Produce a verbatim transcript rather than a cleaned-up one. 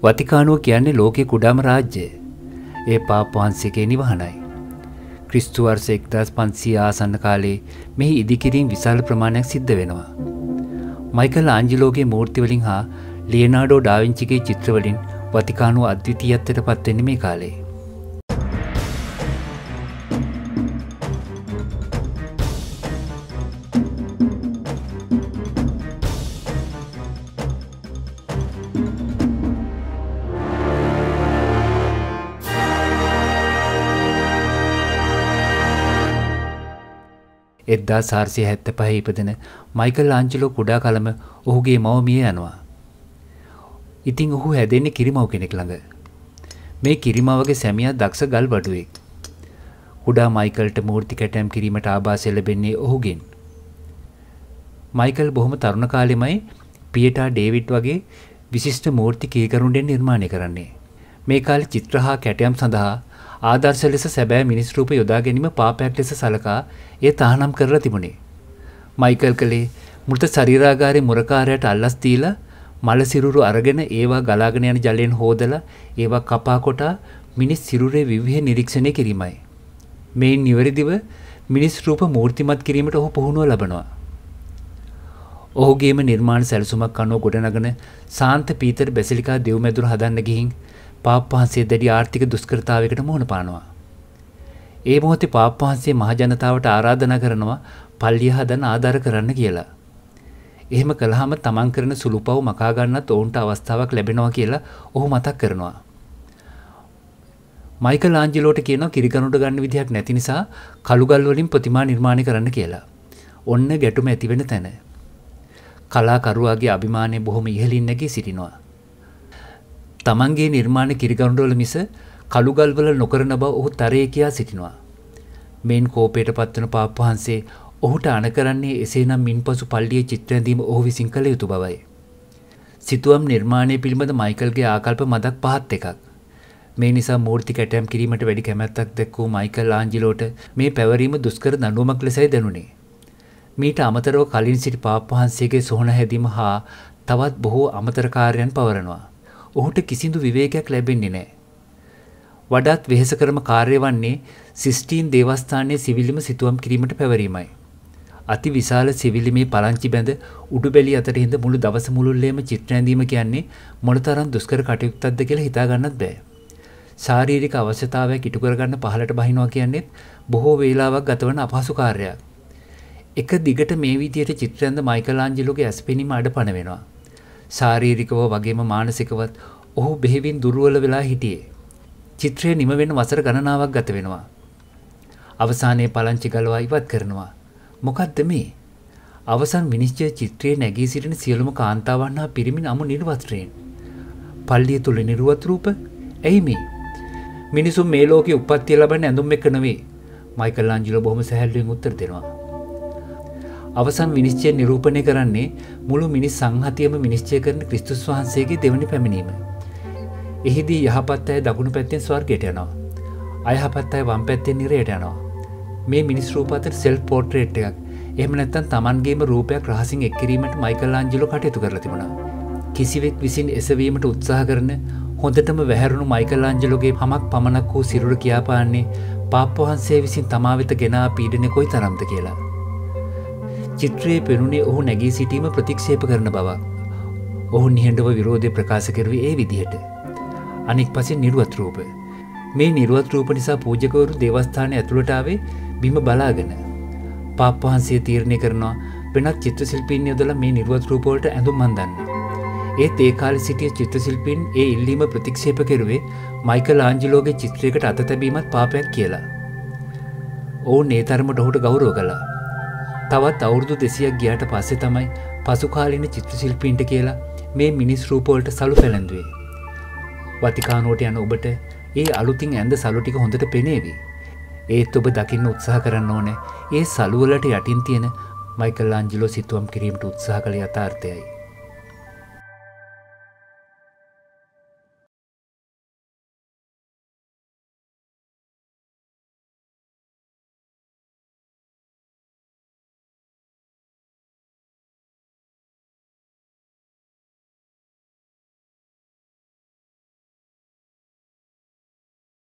වතිකානුව කියන්නේ ලෝකේ කුඩාම රාජ්‍යය. ඒ පාප් වහන්සේගේ නිවහනයි. ක්‍රිස්තු වර්ෂ එක්දාස් පන්සිය ආසන්න කාලේ මෙහි ඉදිකිරීම් විශාල ප්‍රමාණයක් සිද්ධ වෙනවා. මයිකල් ආන්ජලෝගේ මූර්ති වලින් හා ලියනාඩෝ ඩාවින්චිගේ චිත්‍ර වලින් වතිකානුව අද්විතීයත්වයට පත් වෙන්නේ මේ කාලේ. එක්දාස් හාරසිය හැත්තෑ පහේ ඉපදෙන මයිකල් ආන්ජලෝ කුඩා කලම ඔහුගේ මව මිය යනවා. ඉතින් ඔහු හැදෙන්නේ කිරිමව් කෙනෙක් ළඟ. මේ කිරිමවගේ සැමියා දක්ෂ ගල් බඩුවෙක්. කුඩා මයිකල්ට මූර්ති කැටයම් කිරීමට ආభాසය ලැබෙන්නේ ඔහුගෙන්. මයිකල් බොහොම තරුණ කාලෙමයි පියටා ඩේවිඩ් වගේ විශිෂ්ට මූර්ති කීකරුන්ගෙන් නිර්මාණය කරන්නේ. මේ කාලේ චිත්‍ර හා කැටයම් සඳහා ආදර්ශ ලෙස සැබෑ මිනිස් රූප යොදා ගැනීම පාපයක් ලෙස සලකා ඒ තහනම් කරලා තිබුණේ. මයිකල් කලේ මෘත ශරීරාගාරයේ මුරකාරයට අල්ලස් දීලා මල සිරුරු අරගෙන ඒවා ගලාගෙන යන ජලයෙන් හොදලා ඒවා කපා කොටා මිනිස් සිරුරේ විවිධ නිරීක්ෂණය කිරීමයි. මේ නිවැරදිව මිනිස් රූප මූර්තිමත් කිරීමට ඔහු පුහුණුව ලබනවා. ඔහුගේම නිර්මාණ සැලසුමක් අනුව ගොඩනගන සාන්ත පීතර් බැසිලිකා දෙව්මැදුර හදන්න ගිහින් පාප් වහන්සේ දැඩි ආර්ථික දුෂ්කරතාවයකට මුහුණ පානවා. ඒ මොහොතේ පාප් වහන්සේ මහ ජනතාවට ආරාධනා කරනවා පල්ලිය හදන්න ආධාර කරන්න කියලා. එහෙම කළාම තමන් කරන සුළුපව් මකා ගන්නත් ඔවුන්ට අවස්ථාවක් ලැබෙනවා කියලා ඔහු මතක් කරනවා. මයිකල් ආන්ජලෝට කියනවා කිරිකරුන්ට ගන්න විදිහක් නැති නිසා කළුගල් වලින් ප්‍රතිමා නිර්මාණය කරන්න කියලා. ඔන්න ගැටුම ඇති වෙන තැන. කලාකරුවාගේ අභිමානය බොහොම ඉහළින් නැගී සිටිනවා. තමන්ගේ නිර්මාණ කිරිකරුන්ට වල මිස කළුගල් වල නොකරන බව ඔහු තරයේ කියා සිටිනවා. මේන් කෝපයට පත්වන පාප් වහන්සේ ඔහුට අණ කරන්නේ එසේනම් මින්පසු පල්ලියේ චිත්‍ර ඇඳීම ඔහු විසින් කළ යුතු බවයි. සිතුවම් නිර්මාණය පිළිබඳ මයිකල්ගේ ආකල්ප මදක් පහත් එකක්. මේ නිසා මූර්ති කැටයම් කිරීමට වැඩි කැමැත්තක් දැක්වූ මයිකල් ආන්ජලෝට මේ පැවරීම දුෂ්කර දඬුවමක් ලෙසයි දැනුනේ. මීට අමතරව කලින් සිටි පාප් වහන්සේගේ සොහන හැදීම හා තවත් බොහෝ අමතර කාර්යයන් පවරනවා. ඔහුට කිසිදු විවේකයක් ලැබෙන්නේ නැහැ. වඩාත් වෙහෙසකරම කාර්ය වන්නේ සිස්ටීන් දේවස්ථානයේ සිවිලිම සිතුවම් කිරීමට පැවරීමයි. අති විශාල සිවිලිමේ පලංචි බැඳ උඩුබැලි අතර හිඳ මුළු දවස මුළුල්ලේම චිත්‍ර ඇඳීම කියන්නේ මොනතරම් දුෂ්කර කටයුත්තක්ද කියලා හිතා ගන්නත් බෑ. ශාරීරික අවශ්‍යතාවයක් ඉටු කරගන්න පහළට බහිනවා කියන්නේ බොහෝ වේලාවක් ගතවන අපහසු කාර්යයක්. එක දිගට මේ විදියට චිත්‍ර ඇඳ මයිකල් ආන්ජලෝගේ ඇස්පෙනීම අඩපණ වෙනවා. ශාරීරිකව වගේම මානසිකවත් ඔහු බෙහෙවින් දුර්වල වෙලා හිටියේ. චිත්‍රය නිම වෙන වසර ගණනාවක් ගත වෙනවා. අවසානයේ පලංචි ගලවා ඉවත් කරනවා. මොකද්ද මේ? අවසන් විනිශ්චය චිත්‍රයේ නැගී සිටින සියලුම කාන්තාවන් හා පිරිමින් අමු නිර්වස්ත්‍රයෙන්. පල්ලිය තුල නිර්වත් රූප? ඇයි මේ? මිනිසුන් මේ ලෝකේ උප්පත්තිය ලබන්නේ ඇඳුම් එක්ක නෙවෙයි. මයිකල් ආන්ජලෝ බොහොම සැහැල්ලුවෙන් උත්තර දෙනවා. අවසන් විනිශ්චය නිරූපණය කරන්නේ මුළු මිනිස් සංහතියම විනිශ්චය කරන ක්‍රිස්තුස් වහන්සේගේ දෙවනි පැමිණීම. එහිදී යහපත් අය දකුණු පැත්තෙන් ස්වර්ගයට යනවා. අයහපත් අය වම් පැත්තෙන් නිරයට යනවා. මේ මිනිස් රූප අතර සෙල්ෆ් පෝර්ට්‍රේට් එකක්. එහෙම නැත්නම් Tamanගේම රූපයක් රහසින් එක් කිරීමට මයිකල් ආන්ජලෝ කටයුතු කරලා තිබුණා. කිසිවෙක් විසින් එසවීමට උත්සාහ කරන හොඳටම වැහැරුණු මයිකල් ආන්ජලෝගේ හමක් පමණක් වූ සිරුර කියාපාන්නේ පාප් වහන්සේ විසින් තමා වෙත ගෙනා පීඩනය කොයිතරම්ද කියලා. චිත්‍රයේ පෙනුනේ ඔහු නැගී සිටීම ප්‍රතික්ෂේප කරන බවක්. ඔහු නිහඬව විරෝධය ප්‍රකාශ කරුවේ ඒ විදිහට. අනෙක් පසින් නිර්වත් රූප. මේ නිර්වත් රූප නිසා පූජකවරු දේවස්ථානයේ ඇතුළට ආවේ බිම බලාගෙන. පාප් වහන්සේ තීරණය කරනවා වෙනත් චිත්‍ර ශිල්පීන් යොදලා මේ නිර්වත් රූප වලට ඇඳුම් අඳින්න. ඒත් ඒ කාලේ සිටිය චිත්‍ර ශිල්පීන් ඒ ඉල්ලීම ප්‍රතික්ෂේප කරුවේ මයිකල් ආන්ජලෝගේ චිත්‍රයකට අත තැබීමත් පාපයක් කියලා. ඔවුන් ඒ තරමට ඔහුට ගෞරව කළා. තවත් අවුරුදු දෙසීයක් ගියාට පස්සේ තමයි පසු කාලීන චිත්‍ර ශිල්පීන්ට කියලා මේ මිනිස් රූප වලට සලු පැලැන්දුවේ. වතිකානුවට යන ඔබට ඒ අලුතින් ඇඳ සලු ටික හොඳට පෙනේවි. ඒත් ඔබ දකින්න උත්සාහ කරන්න ඕනේ ඒ සලු වලට යටින් තියෙන මයිකල් ආන්ජලෝ සිතුවම් කිරීමට උත්සාහ කළ යථාර්ථයයි.